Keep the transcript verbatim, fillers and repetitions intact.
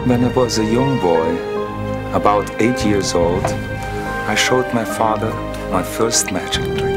When I was a young boy, about eight years old, I showed my father my first magic trick.